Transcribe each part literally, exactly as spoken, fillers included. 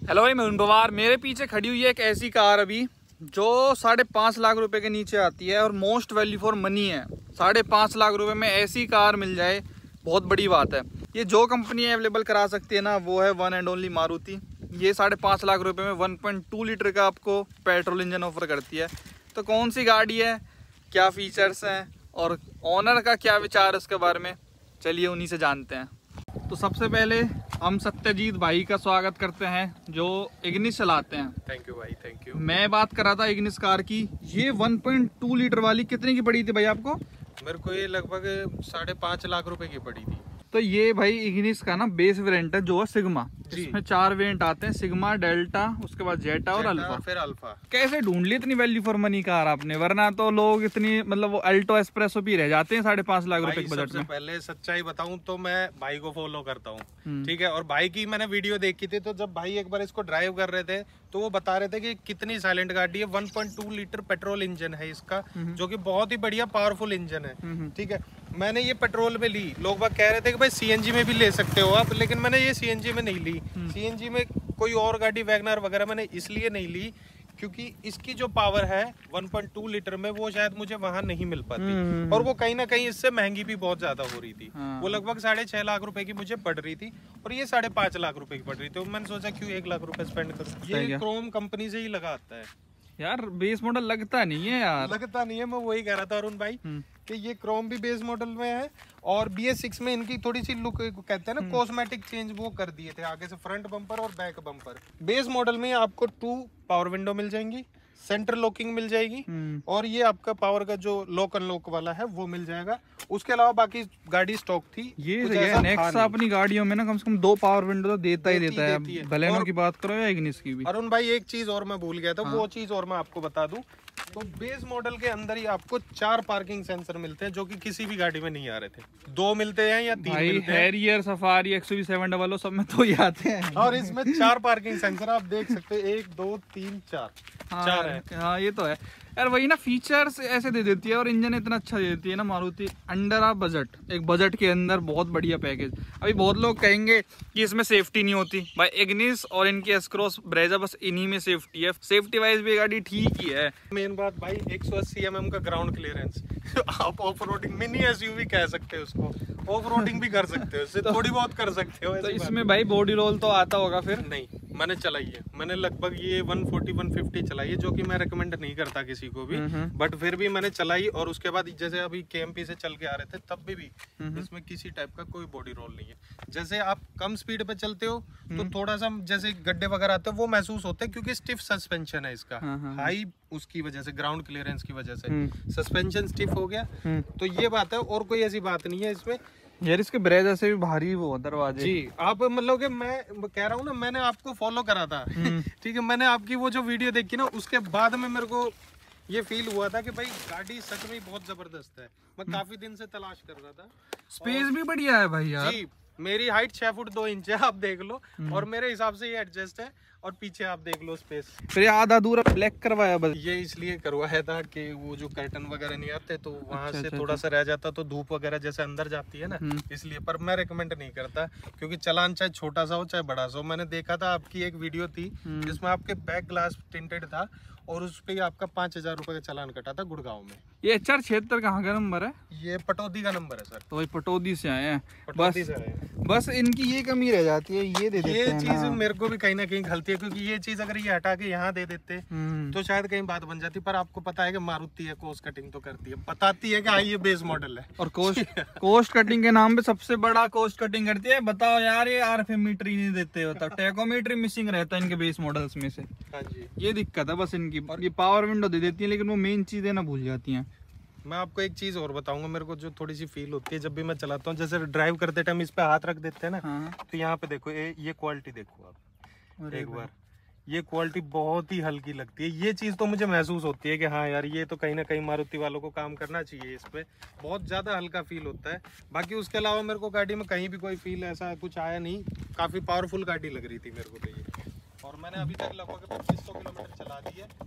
Hello भाई, मैं उन पवार। मेरे पीछे खड़ी हुई है एक ऐसी कार अभी जो साढ़े पाँच लाख रुपए के नीचे आती है और मोस्ट वैल्यू फॉर मनी है। साढ़े पाँच लाख रुपए में ऐसी कार मिल जाए बहुत बड़ी बात है। ये जो कंपनी अवेलेबल करा सकती है ना, वो है वन एंड ओनली मारुति। ये साढ़े पाँच लाख रुपए में वन पॉइंट टू लीटर का आपको पेट्रोल इंजन ऑफर करती है। तो कौन सी गाड़ी है, क्या फीचर्स हैं और ऑनर का क्या विचार है उसके बारे में, चलिए उन्हीं से जानते हैं। तो सबसे पहले हम सत्यजीत भाई का स्वागत करते हैं जो इग्निस चलाते हैं। थैंक यू भाई, थैंक यू। मैं बात कर रहा था इग्निस कार की। ये वन पॉइंट टू लीटर वाली कितने की पड़ी थी भाई आपको? मेरे को ये लगभग साढ़े पाँच लाख रुपए की पड़ी थी। तो ये भाई इग्निस का ना बेस वेरिएंट है जो है सिग्मा। इसमें चार वेरिएंट आते हैं, सिग्मा, डेल्टा, उसके बाद जेटा और अल्फा। फिर अल्फा। कैसे ढूंढ ली इतनी वैल्यू फॉर मनी कार आपने? वरना तो लोग इतनी मतलब वो अल्टो एस्प्रेसो भी रह जाते हैं साढ़े पाँच लाख रुपए के बजट में। पहले सच्चाई बताऊं तो मैं भाई को फॉलो करता हूं, ठीक है। और भाई की मैंने वीडियो देखी थी, तो जब भाई एक बार इसको ड्राइव कर रहे थे तो वो बता रहे थे कि कितनी साइलेंट गाड़ी है। One point two litre petrol engine है इसका, जो कि बहुत ही बढ़िया पावरफुल इंजन है, ठीक है। मैंने ये पेट्रोल में ली। लोग बाग कह रहे थे कि भाई सीएनजी में भी ले सकते हो आप, लेकिन मैंने ये सीएनजी में नहीं ली। सीएनजी में कोई और गाड़ी वैगनर वगैरह मैंने इसलिए नहीं ली क्योंकि इसकी जो पावर है वन पॉइंट टू लीटर में वो शायद मुझे वहां नहीं मिल पाती, और वो कहीं ना कहीं इससे महंगी भी बहुत ज्यादा हो रही थी। हाँ। वो लगभग साढ़े छह लाख रुपए की मुझे पड़ रही थी और ये साढ़े पाँच लाख रुपए की पड़ रही थी। तो मैंने सोचा क्यों एक लाख रुपए स्पेंड करूं। ये क्रोम कंपनी से ही लगा आता है यार। बेस मॉडल लगता नहीं है यार, लगता नहीं है। मैं वही कह रहा था अरुण भाई कि ये क्रोम भी बेस मॉडल में है और बी एस सिक्स में इनकी थोड़ी सी लुक कहते हैं ना कॉस्मेटिक चेंज वो कर दिए थे, आगे से फ्रंट बम्पर और बैक बम्पर। बेस मॉडल में आपको टू पावर विंडो मिल जाएंगी, सेंटर लॉकिंग मिल जाएगी और ये आपका पावर का जो लॉक अनलॉक वाला है वो मिल जाएगा। उसके अलावा बाकी गाड़ी स्टॉक थी। ये नेक्सा अपनी गाड़ियों में ना कम से कम दो पावर विंडो तो देता ही देता है, बलेनो की बात करो या इग्निस की भी। अरुण भाई एक चीज और मैं भूल गया था, वो चीज और मैं आपको बता दूं। तो बेस मॉडल के अंदर ही आपको चार पार्किंग सेंसर मिलते हैं जो कि किसी भी गाड़ी में नहीं आ रहे थे। दो मिलते हैं या तीन भाई मिलते हैं। Harrier, Safari, XUV seven double O सब में तो ही आते हैं। और इसमें चार पार्किंग सेंसर आप देख सकते हैं, एक दो तीन चार। हाँ, चार है। हाँ ये तो है यार। वही ना, फीचर्स ऐसे दे देती है और इंजन इतना अच्छा दे देती है ना मारुति। अंडर आ बजट, एक बजट के अंदर बहुत बढ़िया पैकेज। अभी बहुत लोग कहेंगे कि इसमें सेफ्टी नहीं होती। भाई इग्निस और इनकी एस-क्रॉस, ब्रेजा, बस इन्हीं में सेफ्टी है। सेफ्टी वाइज भी गाड़ी ठीक ही है। मेन बात भाई एक सौ अस्सी एम एम का ग्राउंड क्लियरेंस। आप ऑफ रोडिंग, मिनी एसयूवी कह सकते हो उसको, ऑफ रोडिंग भी कर सकते हो, इससे थोड़ी बहुत कर सकते हो। तो इसमें भाई बॉडी रोल तो आता होगा फिर? नहीं, मैंने चलाई है। मैंने लगभग ये वन फोर्टी वन फिफ्टी चलाई है, जो कि मैं रेकमेंड नहीं करता किसी को भी, बट फिर भी मैंने चलाई। और उसके बाद जैसे अभी केएमपी से चल के आ रहे थे तब भी, भी इसमें किसी टाइप का कोई बॉडी रोल नहीं है। जैसे आप कम स्पीड पे चलते हो तो थोड़ा सा जैसे गड्ढे वगैरह आते हैं वो महसूस होते हैं, क्योंकि स्टिफ सस्पेंशन है इसका, हाई उसकी वजह से, ग्राउंड क्लियरेंस की वजह से सस्पेंशन स्टिफ हो गया। तो ये बात है, और कोई ऐसी बात नहीं है इसमें यार। इसके ब्रेजा से भी भारी वो दरवाजे जी। आप मतलब कि मैं कह रहा हूँ ना, मैंने आपको फॉलो करा था, ठीक है। मैंने आपकी वो जो वीडियो देखी ना, उसके बाद में मेरे को ये फील हुआ था कि भाई गाड़ी सच में बहुत जबरदस्त है। मैं काफी दिन से तलाश कर रहा था। स्पेस भी बढ़िया है भाई यार। जी, मेरी हाइट छह फुट दो इंच है, आप देख लो, और मेरे हिसाब से ये एडजस्ट है। और पीछे आप देख लो स्पेस। फिर आधा दूर ब्लैक करवाया बस? ये इसलिए करवाया था कि वो जो कर्टन वगैरह नहीं आते तो वहां अच्छा, से अच्छा, थोड़ा अच्छा। सा रह जाता तो धूप वगैरह जैसे अंदर जाती है ना, इसलिए। पर मैं रेकमेंड नहीं करता, क्योंकि चलान चाहे छोटा सा हो चाहे बड़ा सा हो। मैंने देखा था आपकी एक वीडियो थी जिसमें आपके बैक ग्लास टिंटेड था और उस पे आपका पांच हजार रुपए का चालान कटा था गुड़गांव में। ये एच आर छिहत्तर कहाँ का नंबर है? ये पटौदी का नंबर है सर। तो भाई पटौदी से आए हैं। पटौदी से आए। बस इनकी ये कमी रह जाती है, ये दे देते ये हैं। चीज हाँ। मेरे को भी कहीं ना कहीं खलती है, क्योंकि ये चीज अगर ये हटा के यहाँ दे देते तो शायद कहीं बात बन जाती। पर आपको पता है कि मारुति है, कॉस्ट कटिंग तो करती है, बताती है कि हाँ ये बेस मॉडल है। और कोस्ट कोस्ट कटिंग के नाम पे सबसे बड़ा कोस्ट कटिंग करती है। बताओ यार, ये आरएफएम मीटर ही नहीं देते होता, टैकोमीटर मिसिंग रहता है इनके बेस मॉडल्स में से। हाँ जी, ये दिक्कत है बस इनकी। और ये पावर विंडो दे देती है, लेकिन वो मेन चीजें ना भूल जाती हैं। मैं आपको एक चीज और बताऊंगा, मेरे को जो थोड़ी सी फील होती है जब भी मैं चलाता हूँ, जैसे ड्राइव करते टाइम इस पे हाथ रख देते हैं ना, हाँ। तो यहाँ पे देखो, ये ये क्वालिटी देखो आप एक बार, ये क्वालिटी बहुत ही हल्की लगती है। ये चीज तो मुझे महसूस होती है कि हाँ यार, ये तो कहीं ना कहीं मारुति वालों को काम करना चाहिए इस पे। बहुत ज्यादा हल्का फील होता है। बाकी उसके अलावा मेरे को गाड़ी में कहीं भी कोई फील ऐसा कुछ आया नहीं। काफी पावरफुल गाड़ी लग रही थी मेरे को तो ये। और मैंने अभी तक लगभग पच्चीस सौ किलोमीटर चला दी है।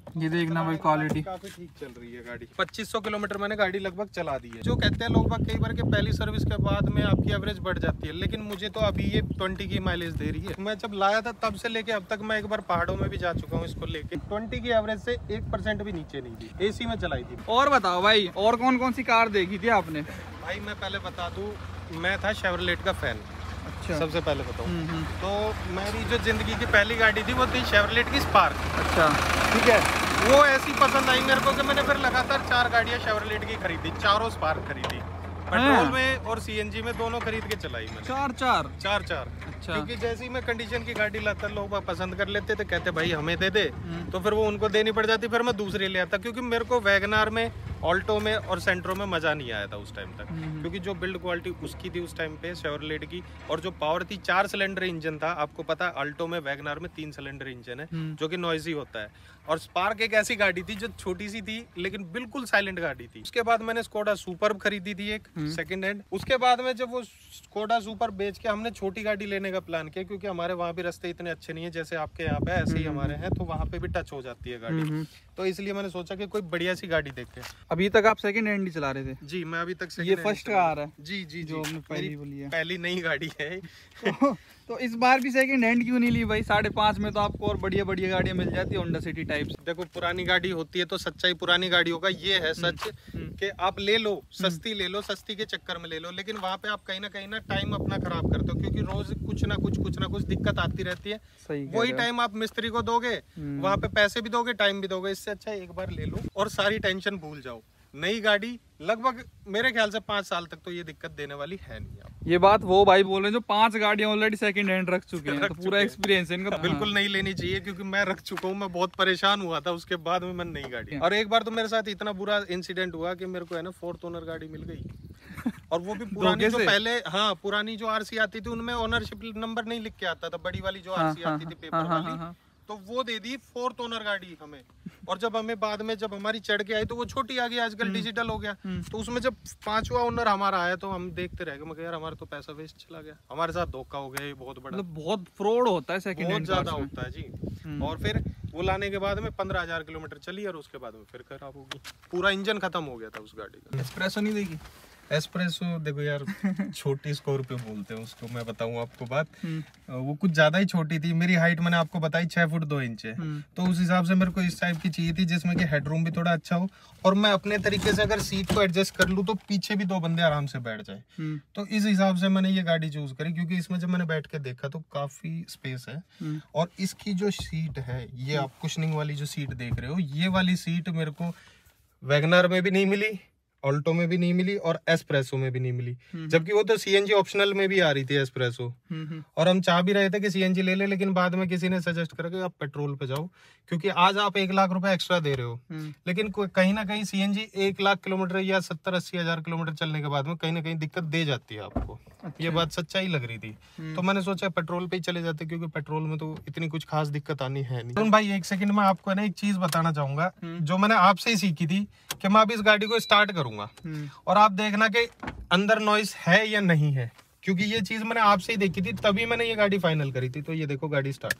ये देखना भाई क्वालिटी काफी ठीक चल रही है गाड़ी। पच्चीस सौ किलोमीटर मैंने गाड़ी लगभग चला दी है। जो कहते हैं लोग बाग कई बार के पहली सर्विस के बाद में आपकी एवरेज बढ़ जाती है, लेकिन मुझे तो अभी ये ट्वेंटी की माइलेज दे रही है। मैं जब लाया था तब से लेके अब तक मैं एक बार पहाड़ों में भी जा चुका हूँ इसको लेके, ट्वेंटी की एवरेज से एक परसेंट भी नीचे नहीं थी, एसी में चलाई थी। और बताओ भाई, और कौन कौन सी कार देखी थी आपने? भाई मैं पहले बता दूं, मैं था शेवरलेट का फैन। अच्छा। सबसे पहले बताऊं तो मेरी जो जिंदगी की पहली गाड़ी थी वो थी शेवरलेट की स्पार्क। अच्छा, ठीक है, वो ऐसी पसंद आई मेरे को कि मैंने फिर लगातार चार गाड़ियां शेवरलेट की खरीदी, चारों स्पार्क खरीदी, पेट्रोल में और सीएनजी में दोनों खरीद के चलाई मैंने। चार चार चार चार अच्छा। क्योंकि जैसे ही मैं कंडीशन की गाड़ी लाता लोग पसंद कर लेते थे, कहते भाई हमें दे दे, तो फिर वो उनको देनी पड़ जाती, फिर मैं दूसरी ले आता, क्योंकि मेरे को वैगनार में, ऑल्टो में और सेंट्रो में मजा नहीं आया था उस टाइम तक, क्योंकि जो बिल्ड क्वालिटी उसकी थी उस टाइम पे शेवरलेट की, और जो पावर थी, चार सिलेंडर इंजन था। आपको पता है अल्टो में, वैगनार में तीन सिलेंडर इंजन है जो कि नॉइजी होता है, और स्पार्क एक ऐसी गाड़ी थी जो छोटी सी थी लेकिन बिल्कुल साइलेंट गाड़ी थी। उसके बाद मैंने स्कोडा सुपर खरीदी थी एक सेकंड हैंड। उसके बाद में जब वो स्कोडा सुपर बेच के हमने छोटी गाड़ी लेने का प्लान किया, क्योंकि हमारे वहाँ भी रास्ते इतने अच्छे नहीं है जैसे आपके यहाँ पे, ऐसे ही हमारे हैं, तो वहाँ पे भी टच हो जाती है गाड़ी, तो इसलिए मैंने सोचा कि कोई बढ़िया सी गाड़ी देखे। अभी तक आप सेकंड हैंड ही चला रहे थे? जी, मैं अभी तक ये फर्स्ट कार है? जी जी, जो हमने पहली बोली है, पहली नई गाड़ी है। तो, तो इस बार भी सेकंड हैंड क्यों नहीं ली भाई? साढ़े पाँच में तो आपको और बढ़िया बढ़िया गाड़ियां मिल जाती है होंडा सिटी टाइप। देखो पुरानी गाड़ी होती है तो सच्चाई पुरानी गाड़ियों का ये है सच कि आप ले लो, सस्ती ले लो, सस्ती के चक्कर में ले लो, लेकिन वहाँ पे आप कहीं ना कहीं ना टाइम अपना खराब करते हो, क्योंकि रोज कुछ ना कुछ कुछ ना कुछ दिक्कत आती रहती है। सही, वही टाइम आप मिस्त्री को दोगे, वहाँ पे पैसे भी दोगे, टाइम भी दोगे, इससे अच्छा एक बार ले लो और सारी टेंशन भूल जाओ। नई गाड़ी लगभग मेरे ख्याल से पाँच साल तक तो ये दिक्कत देने वाली है नहीं। आप ये बात वो भाई बोल रहे हैं जो पांच गाड़ियां ऑलरेडी सेकंड हैंड रख चुके हैं, तो पूरा एक्सपीरियंस है इनका। बिल्कुल नहीं लेनी चाहिए, क्योंकि मैं रख चुका हूँ, मैं बहुत परेशान हुआ था उसके बाद में मैंने नई गाड़ी। और एक बार तो मेरे साथ इतना बुरा इंसिडेंट हुआ कि मेरे को है ना फोर्थ ओनर गाड़ी मिल गई, और वो भी पुरानी जो पहले, हाँ पुरानी जो आरसी आती थी उनमें ओनरशिप नंबर नहीं लिख के आता था, बड़ी वाली जो आरसी आती थी पेपर वाली, तो वो दे दी फोर्थ ओनर गाड़ी हमें। और जब हमें बाद में जब हमारी चढ़ के आई तो वो छोटी आ गई, आजकल डिजिटल हो गया, तो उसमें जब पांचवा ओनर हमारा आया तो हम देखते रह गए, मगर यार हमारा तो पैसा वेस्ट चला गया, हमारे साथ धोखा हो गया, बहुत बड़ा, मतलब बहुत फ्रॉड होता है सेकंड हैंड, बहुत ज्यादा होता है जी। और फिर वो लाने के बाद में पंद्रह हजार किलोमीटर चली और उसके बाद में फिर खराब हो गई, पूरा इंजन खत्म हो गया था उस गाड़ी का। एस्प्रेसो नहीं देगी? एस्प्रेसो देखो यार, छोटी स्कॉर्पियो बोलते हैं उसको, मैं बताऊं आपको बात, वो कुछ ज्यादा ही छोटी थी। मेरी हाइट मैंने आपको बताई छह फुट दो इंच है, तो उस हिसाब से मेरे को इस टाइप की चाहिए थी जिसमें कि हेडरूम भी थोड़ा अच्छा हो, और मैं अपने तरीके से अगर सीट को एडजस्ट कर लूं तो पीछे भी दो बंदे आराम से बैठ जाए। तो इस हिसाब से मैंने ये गाड़ी चूज करी, क्योंकि इसमें जब मैंने बैठ के देखा तो काफी स्पेस है, और इसकी जो सीट है, ये आप कुशनिंग वाली जो सीट देख रहे हो, ये वाली सीट मेरे को वैगनर में भी नहीं मिली, ऑल्टो में भी नहीं मिली, और एस्प्रेसो में भी नहीं मिली, जबकि वो तो सीएनजी ऑप्शनल में भी आ रही थी एस्प्रेसो। और हम चाह भी रहे थे कि सीएनजी ले ले, लेकिन बाद में किसी ने सजेस्ट करा कि आप पेट्रोल पे जाओ, क्योंकि आज आप एक लाख रुपए एक्स्ट्रा दे रहे हो, लेकिन कहीं ना कहीं सीएनजी एक लाख किलोमीटर या सत्तर अस्सी हजार किलोमीटर चलने के बाद में कहीं ना कहीं दिक्कत दे जाती है आपको। अच्छा। ये बात सच्चाई लग रही थी, तो मैंने सोचा पेट्रोल पे ही चले जाते, क्योंकि पेट्रोल में तो इतनी कुछ खास दिक्कत आनी है नहीं। तो भाई एक सेकंड में आपको ना एक चीज बताना चाहूंगा जो मैंने आपसे ही सीखी थी, कि मैं अब इस गाड़ी को स्टार्ट करूंगा और आप देखना कि अंदर नॉइस है या नहीं है, क्योंकि ये चीज मैंने आपसे ही देखी थी, तभी मैंने ये गाड़ी फाइनल करी थी। तो ये देखो गाड़ी स्टार्ट,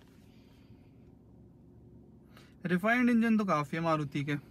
रिफाइंड इंजन तो काफी है मारुति के,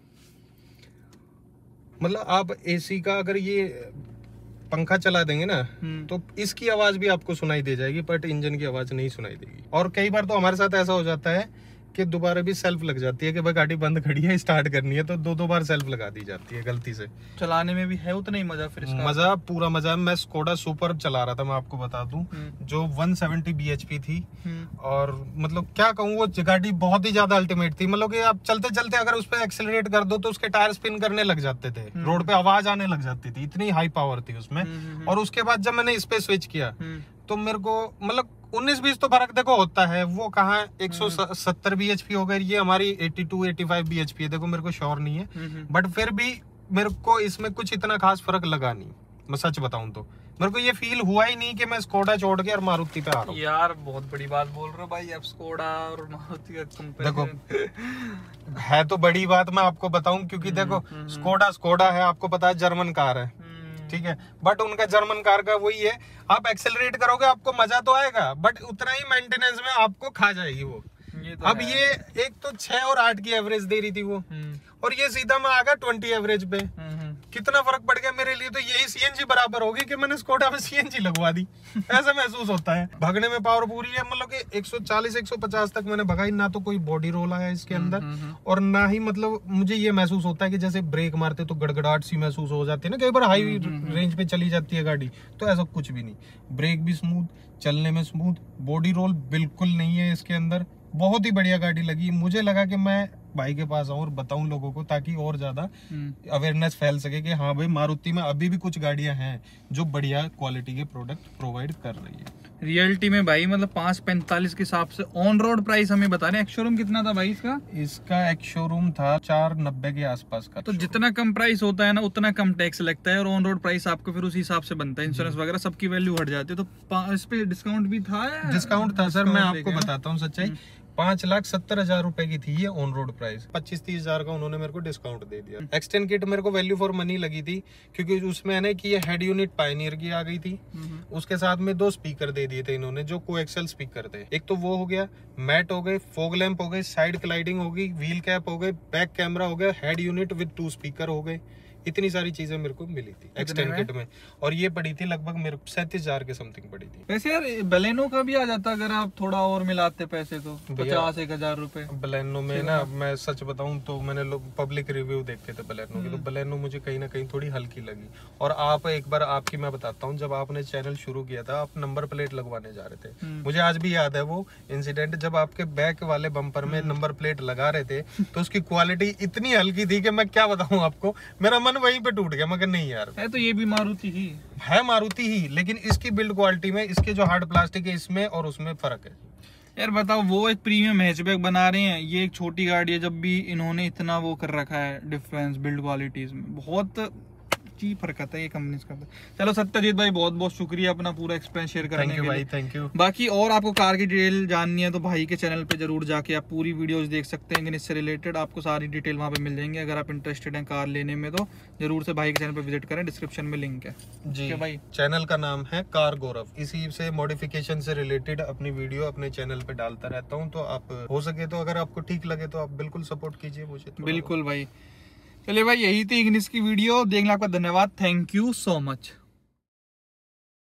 मतलब आप एसी का अगर ये पंखा चला देंगे ना तो इसकी आवाज भी आपको सुनाई दे जाएगी, बट इंजन की आवाज नहीं सुनाई देगी। और कई बार तो हमारे साथ ऐसा हो जाता है कि दोबारा भी सेल्फ लग जाती है कि भाई गाड़ी बंद खड़ी है, स्टार्ट करनी है, तो दो दो बार सेल्फ लगा दी जाती है गलती से। चलाने में भी है उतना ही मजा फिर इसका? मजा पूरा मजा है। मैं स्कोडा सुपर चला रहा था, मैं आपको बता दूं, जो एक सौ सत्तर बीएचपी थी, और मतलब क्या कहूँ, वो गाड़ी बहुत ही ज्यादा अल्टीमेट थी। मतलब कि आप चलते चलते अगर उस पर एक्सेलरेट कर दो तो उसके टायर स्पिन करने लग जाते थे, रोड पे आवाज आने लग जाती थी, इतनी हाई पावर थी उसमें। और उसके बाद जब मैंने इस पे स्विच किया तो मेरे को मतलब उन्नीस बीस तो फर्क देखो होता है, वो कहाँ एक सौ सत्तर बीएचपी हो गई, ये हमारी बयासी पचासी बीएचपी है, देखो मेरे को श्योर नहीं है, बट फिर भी मेरे को इसमें कुछ इतना खास फर्क लगा नहीं। मैं सच बताऊं तो मेरे को ये फील हुआ ही नहीं कि मैं स्कोडा छोड़ के और मारुति पे आ रहा हूँ। यार बहुत बड़ी बात बोल रहे हो भाई, अब स्कोडा और मारुति का कंपैरिजन। देखो है तो बड़ी बात, मैं आपको बताऊं, क्योंकि देखो स्कोडा स्कोडा है, आपको पता है जर्मन कार है, ठीक है, बट उनका जर्मन कार का वही है, आप एक्सेलरेट करोगे आपको मजा तो आएगा, बट उतना ही मेंटेनेंस में आपको खा जाएगी वो। ये तो अब है। ये एक तो छह और आठ की एवरेज दे रही थी वो, और ये सीधा मैं आ गया ट्वेंटी एवरेज पे। कितना फर्क पड़ गया मेरे लिए, तो यही सीएनजी बराबर होगी कि मैंने स्कोडा में सीएनजी लगवा दी। ऐसा महसूस होता है। भागने में पावर पूरी है, मतलब कि एक सौ चालीस एक सौ पचास तक मैंने भगाई, ना तो कोई बॉडी रोल आया इसके अंदर, और ना ही मतलब मुझे ये महसूस होता है कि जैसे ब्रेक मारते तो गड़गड़ाहट सी महसूस हो जाती है ना, कई बार हाई रेंज पे चली जाती है गाड़ी, तो ऐसा कुछ भी नहीं। ब्रेक भी स्मूथ, चलने में स्मूथ, बॉडी रोल बिल्कुल नहीं है इसके अंदर। बहुत ही बढ़िया गाड़ी लगी मुझे। लगा कि मैं भाई के पास आऊं और बताऊं लोगों को, ताकि और ज्यादा अवेयरनेस फैल सके कि हाँ भाई मारुति में अभी भी कुछ गाड़ियां हैं जो बढ़िया क्वालिटी के प्रोडक्ट प्रोवाइड कर रही है। रियलिटी में भाई मतलब पाँच पैंतालीस के हिसाब से ऑन रोड प्राइस हमें बता रहे हैं। एक्स शोरूम कितना था भाई इसका? इसका एक्स शोरूम था चार नब्बे के आसपास का। तो जितना कम प्राइस होता है ना उतना कम टैक्स लगता है, और ऑन रोड प्राइस आपको फिर उसी हिसाब से बनता है। इंश्योरेंस वगैरह सबकी वैल्यू हट जाती है। तो इस पे डिस्काउंट भी था? डिस्काउंट था सर, मैं आपको बताता हूँ सच्चाई। पांच लाख सत्तर हजार रुपए की थी ये ऑन रोड प्राइस, पच्चीस तीस हजार का उन्होंने मेरे को डिस्काउंट दे दिया। एक्सटेंड किट मेरे को वैल्यू फॉर मनी लगी थी, क्योंकि उसमें है ना कि ये हेड यूनिट पायनियर की आ गई थी, उसके साथ में दो स्पीकर दे दिए थे इन्होंने जो कोएक्सियल स्पीकर थे। एक तो वो हो गया, मैट हो गए, फॉग लैंप हो गए, साइड क्लाइडिंग हो गई, व्हील कैप हो गए, बैक कैमरा हो गया, head unit with two speaker हो गए। इतनी सारी चीजें मेरे को मिली थी एक्सटेंड किट में, और ये पड़ी थी लगभग मेरे को सैंतीस हजार के समथिंग पड़ी थी। वैसे यार बलेनो का भी आ जाता अगर आप थोड़ा और मिलाते पैसे तो पचास एक हजार रुपए। बलेनो में ना मैं सच बताऊं तो मैंने लोग पब्लिक रिव्यू देखे थे बलेनो के, तो बलेनो मुझे कहीं ना कहीं थोड़ी हल्की लगी। और आप एक बार आपकी मैं बताता हूँ, जब आपने चैनल शुरू किया था आप नंबर प्लेट लगवाने जा रहे थे, मुझे आज भी याद है वो इंसिडेंट, जब आपके बैक वाले बम्पर में नंबर प्लेट लगा रहे थे तो उसकी क्वालिटी इतनी हल्की थी कि मैं क्या बताऊं आपको, मेरा मन वहीं पे टूट गया। मगर नहीं यार, है तो ये भी मारुति ही है, मारुति ही, लेकिन इसकी बिल्ड क्वालिटी में, इसके जो हार्ड प्लास्टिक है इसमें और उसमें फर्क है। यार बताओ, वो एक प्रीमियम हैचबैक बना रहे हैं, ये एक छोटी गाड़ी है, जब भी इन्होंने इतना वो कर रखा है डिफरेंस बिल्ड क्वालिटीज में, बहुत चीप हरकत है ये कंपनी का। चलो सत्यजीत भाई बहुत बहुत शुक्रिया अपना पूरा एक्सपीरियंस शेयर करने के लिए। Thank you. बाकी और आपको कार की डिटेल जाननी है तो भाई के चैनल पे जरूर जाके आप पूरी वीडियोस देख सकते हैं, इससे रिलेटेड आपको सारी डिटेल वहाँ पे मिल जाएंगी। अगर आप इंटरेस्टेड हैं कार लेने में तो जरूर से भाई के चैनल पे विजिट करें, डिस्क्रिप्शन में लिंक है जी भाई। चैनल का नाम है कार गौरव, इसी से मॉडिफिकेशन से रिलेटेड अपनी वीडियो अपने चैनल पे डालता रहता हूँ, तो आप हो सके तो अगर आपको ठीक लगे तो आप बिल्कुल सपोर्ट कीजिए मुझे। बिल्कुल भाई। चलिए भाई, यही थी इग्निस की वीडियो देखने आपका धन्यवाद। Thank you so much.